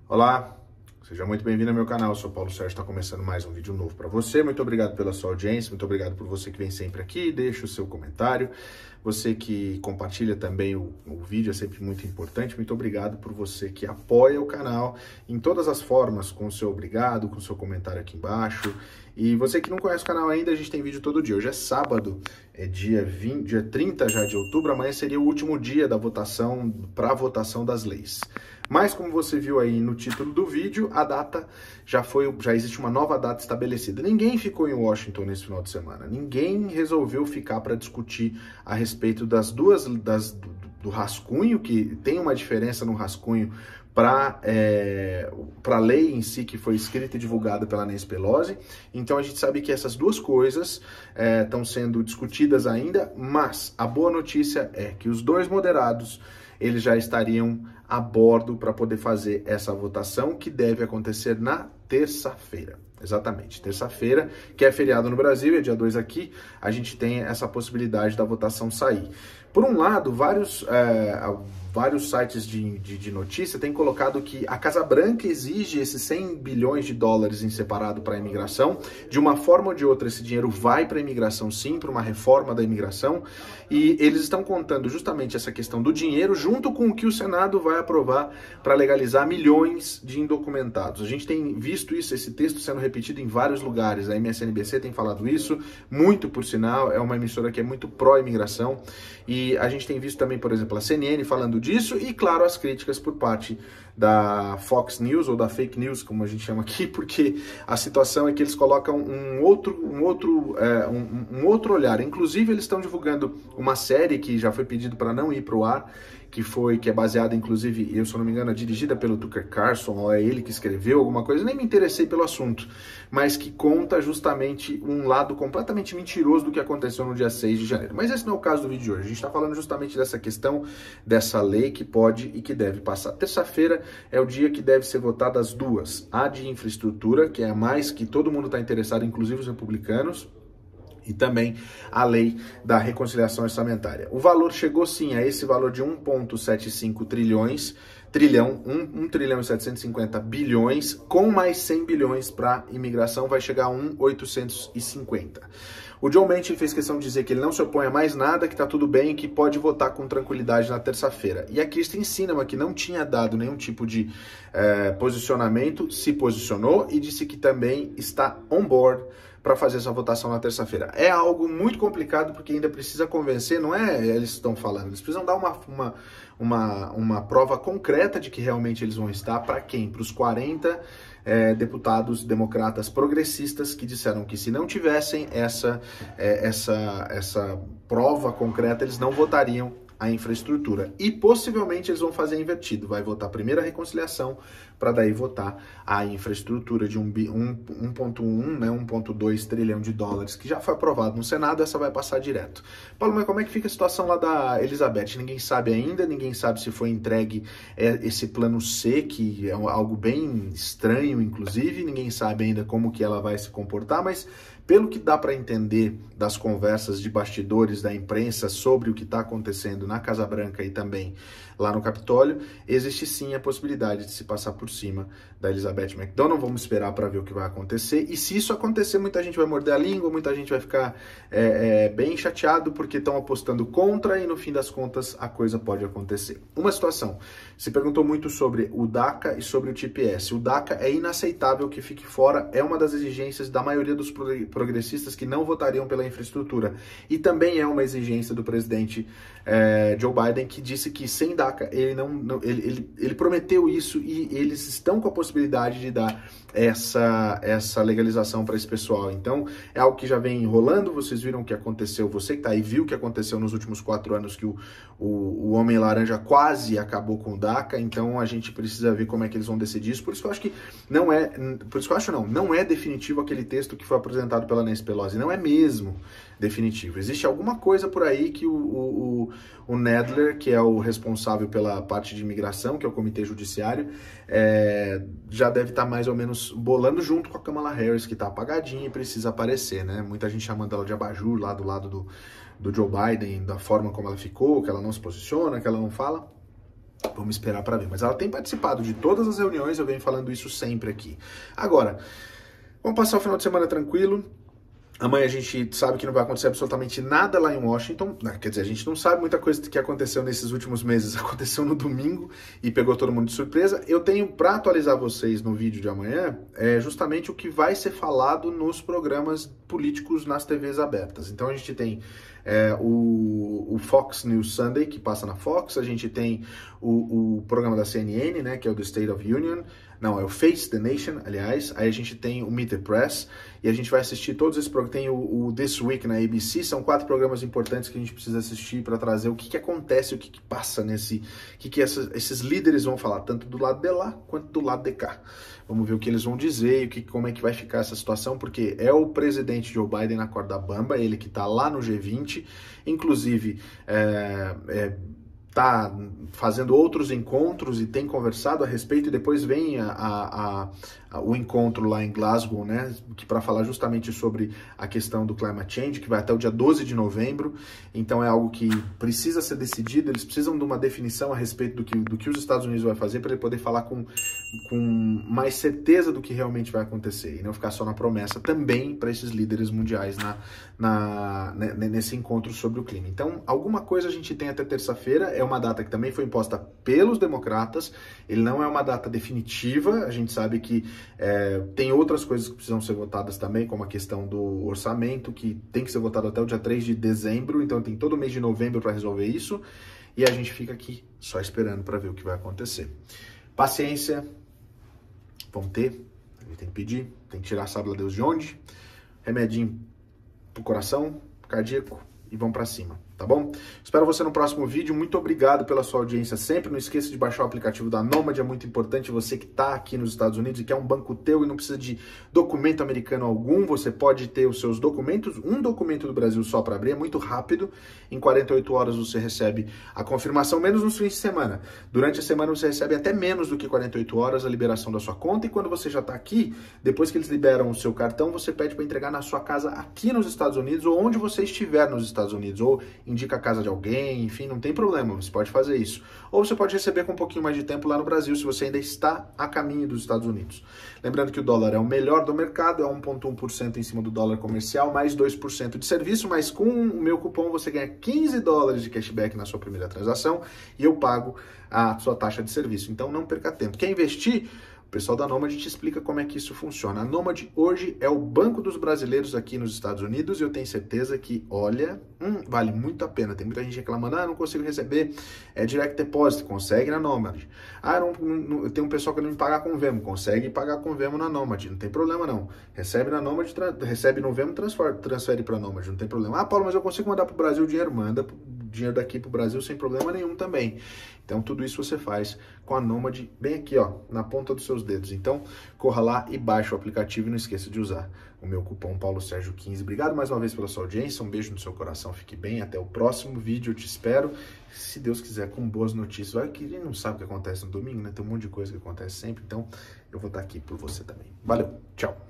Olá, seja muito bem-vindo ao meu canal. Eu sou Paulo Sérgio, está começando mais um vídeo novo para você. Muito obrigado pela sua audiência, muito obrigado por você que vem sempre aqui, deixa o seu comentário. Você que compartilha também o vídeo é sempre muito importante. Muito obrigado por você que apoia o canal em todas as formas, com o seu obrigado, com o seu comentário aqui embaixo. E você que não conhece o canal ainda, a gente tem vídeo todo dia. Hoje é sábado, é dia 30 já de outubro, amanhã seria o último dia da votação, para a votação das leis. Mas como você viu aí no título do vídeo, a data já existe uma nova data estabelecida. Ninguém ficou em Washington nesse final de semana. Ninguém resolveu ficar para discutir a respeito do rascunho, que tem uma diferença no rascunho para a lei em si que foi escrita e divulgada pela Nancy Pelosi. Então a gente sabe que essas duas coisas estão sendo discutidas ainda, mas a boa notícia é que os dois moderados eles já estariam a bordo para poder fazer essa votação, que deve acontecer na terça-feira. Exatamente, terça-feira, que é feriado no Brasil, é dia 2 aqui, a gente tem essa possibilidade da votação sair. Por um lado, vários sites de notícia têm colocado que a Casa Branca exige esses 100 bilhões de dólares em separado para a imigração. De uma forma ou de outra, esse dinheiro vai para a imigração sim, para uma reforma da imigração, e eles estão contando justamente essa questão do dinheiro junto com o que o Senado vai aprovar para legalizar milhões de indocumentados. A gente tem visto isso, esse texto sendo repetido em vários lugares. A MSNBC tem falado isso, muito por sinal, é uma emissora que é muito pró-imigração, e a gente tem visto também, por exemplo, a CNN falando disso, e claro, as críticas por parte da Fox News, ou da fake news, como a gente chama aqui, porque a situação é que eles colocam um outro olhar. Inclusive, eles estão divulgando uma série que já foi pedido para não ir para o ar, que é baseada, inclusive, eu se eu não me engano, é dirigida pelo Tucker Carlson, ou é ele que escreveu alguma coisa, nem me interessei pelo assunto, mas que conta justamente um lado completamente mentiroso do que aconteceu no dia 6 de janeiro. Mas esse não é o caso do vídeo de hoje. A gente está falando justamente dessa questão, dessa lei que pode e que deve passar. Terça-feira é o dia que deve ser votada as duas. A de infraestrutura, que é a mais que todo mundo está interessado, inclusive os republicanos, e também a lei da reconciliação orçamentária. O valor chegou sim a esse valor de 1,75 trilhão, 1 trilhão e 750 bilhões, com mais 100 bilhões para imigração, vai chegar a 1,850. O John Manchin fez questão de dizer que ele não se opõe a mais nada, que está tudo bem, que pode votar com tranquilidade na terça-feira. E a Kyrsten Sinema, que não tinha dado nenhum tipo de posicionamento, se posicionou e disse que também está on board para fazer essa votação na terça-feira. É algo muito complicado, porque ainda precisa convencer, não é eles estão falando, eles precisam dar uma prova concreta de que realmente eles vão estar. Para quem? Para os 40 deputados democratas progressistas que disseram que se não tivessem essa prova concreta, eles não votariam a infraestrutura. E possivelmente eles vão fazer invertido. Vai votar primeiro a reconciliação, para daí votar a infraestrutura de 1,1, né, 1,2 trilhão de dólares, que já foi aprovado no Senado. Essa vai passar direto. Paulo, mas como é que fica a situação lá da Elizabeth? Ninguém sabe ainda, ninguém sabe se foi entregue esse plano C, que é algo bem estranho, inclusive. Ninguém sabe ainda como que ela vai se comportar, mas pelo que dá para entender das conversas de bastidores da imprensa sobre o que está acontecendo na Casa Branca e também lá no Capitólio, existe sim a possibilidade de se passar por cima da Elizabeth McDonnell. Vamos esperar para ver o que vai acontecer. E se isso acontecer, muita gente vai morder a língua, muita gente vai ficar bem chateado, porque estão apostando contra e no fim das contas a coisa pode acontecer. Uma situação, se perguntou muito sobre o DACA e sobre o TPS. O DACA é inaceitável que fique fora, é uma das exigências da maioria dos progressistas que não votariam pela infraestrutura. E também é uma exigência do presidente Joe Biden, que disse que sem DACA ele prometeu isso, e eles estão com a possibilidade de dar essa legalização para esse pessoal. Então é algo que já vem enrolando. Vocês viram o que aconteceu, você que está aí viu o que aconteceu nos últimos 4 anos, que o Homem Laranja quase acabou com o DACA. Então a gente precisa ver como é que eles vão decidir isso. Por isso que eu acho que não é definitivo aquele texto que foi apresentado pela Nancy Pelosi. Não é mesmo definitivo. Existe alguma coisa por aí que o Nadler, que é o responsável pela parte de imigração, que é o comitê judiciário, já deve estar mais ou menos bolando junto com a Kamala Harris, que está apagadinha e precisa aparecer, né? Muita gente chamando ela de abajur lá do lado do Joe Biden, da forma como ela ficou, que ela não se posiciona, que ela não fala. Vamos esperar para ver. Mas ela tem participado de todas as reuniões, eu venho falando isso sempre aqui. Agora, vamos passar o final de semana tranquilo. Amanhã a gente sabe que não vai acontecer absolutamente nada lá em Washington. Quer dizer, a gente não sabe muita coisa que aconteceu nesses últimos meses. Aconteceu no domingo e pegou todo mundo de surpresa. Eu tenho para atualizar vocês no vídeo de amanhã justamente o que vai ser falado nos programas políticos nas TVs abertas. Então a gente tem o Fox News Sunday, que passa na Fox. A gente tem o programa da CNN, né, que é o The State of Union. Não, é o Face the Nation, aliás. Aí a gente tem o Meet the Press e a gente vai assistir todos esses programas. Tem o This Week na ABC, são 4 programas importantes que a gente precisa assistir para trazer o que acontece, o que passa nesse... O que esses líderes vão falar, tanto do lado de lá quanto do lado de cá. Vamos ver o que eles vão dizer e como é que vai ficar essa situação, porque é o presidente Joe Biden na corda bamba, ele que está lá no G20, inclusive... está fazendo outros encontros e tem conversado a respeito, e depois vem o encontro lá em Glasgow, né, para falar justamente sobre a questão do climate change, que vai até o dia 12 de novembro, então é algo que precisa ser decidido, eles precisam de uma definição a respeito do que os Estados Unidos vai fazer para ele poder falar com mais certeza do que realmente vai acontecer, e não ficar só na promessa também para esses líderes mundiais nesse encontro sobre o clima. Então, alguma coisa a gente tem até terça-feira, é uma data que também foi imposta pelos democratas, ele não é uma data definitiva, a gente sabe que tem outras coisas que precisam ser votadas também, como a questão do orçamento, que tem que ser votado até o dia 3 de dezembro, então tem todo o mês de novembro para resolver isso, e a gente fica aqui só esperando para ver o que vai acontecer. Paciência, vão ter, a gente tem que pedir, tem que tirar sabe lá Deus de onde, remedinho pro coração, cardíaco, e vão para cima, tá bom? Espero você no próximo vídeo, muito obrigado pela sua audiência sempre, não esqueça de baixar o aplicativo da Nomad, é muito importante, você que está aqui nos Estados Unidos e quer um banco teu e não precisa de documento americano algum, você pode ter os seus documentos, um documento do Brasil só para abrir, é muito rápido, em 48 horas você recebe a confirmação, menos nos fins de semana, durante a semana você recebe até menos do que 48 horas a liberação da sua conta, e quando você já está aqui, depois que eles liberam o seu cartão, você pede para entregar na sua casa aqui nos Estados Unidos, ou onde você estiver nos Estados Unidos, ou indica a casa de alguém, enfim, não tem problema, você pode fazer isso. Ou você pode receber com um pouquinho mais de tempo lá no Brasil, se você ainda está a caminho dos Estados Unidos. Lembrando que o dólar é o melhor do mercado, é 1,1% em cima do dólar comercial, mais 2% de serviço, mas com o meu cupom você ganha $15 de cashback na sua primeira transação e eu pago a sua taxa de serviço. Então não perca tempo. Quer investir? O pessoal da Nomad te explica como é que isso funciona. A Nomad hoje é o banco dos brasileiros aqui nos Estados Unidos e eu tenho certeza que, olha, vale muito a pena. Tem muita gente reclamando, não consigo receber direct deposit, consegue na Nomad. Tem um pessoal que não me paga com Venmo, consegue pagar com Venmo na Nomad, não tem problema não. Recebe na Nomad, recebe no Venmo, transfere para a Nomad, não tem problema. Paulo, mas eu consigo mandar para o Brasil dinheiro? Manda dinheiro daqui para o Brasil sem problema nenhum também. Então tudo isso você faz com a Nomad bem aqui, ó, na ponta dos seus dedos. Então corra lá e baixe o aplicativo e não esqueça de usar o meu cupom PauloSérgio15. Obrigado mais uma vez pela sua audiência, um beijo no seu coração, fique bem, até o próximo vídeo, eu te espero, se Deus quiser, com boas notícias. Olha que a gente não sabe o que acontece no domingo, né? Tem um monte de coisa que acontece sempre, então eu vou estar aqui por você também. Valeu, tchau!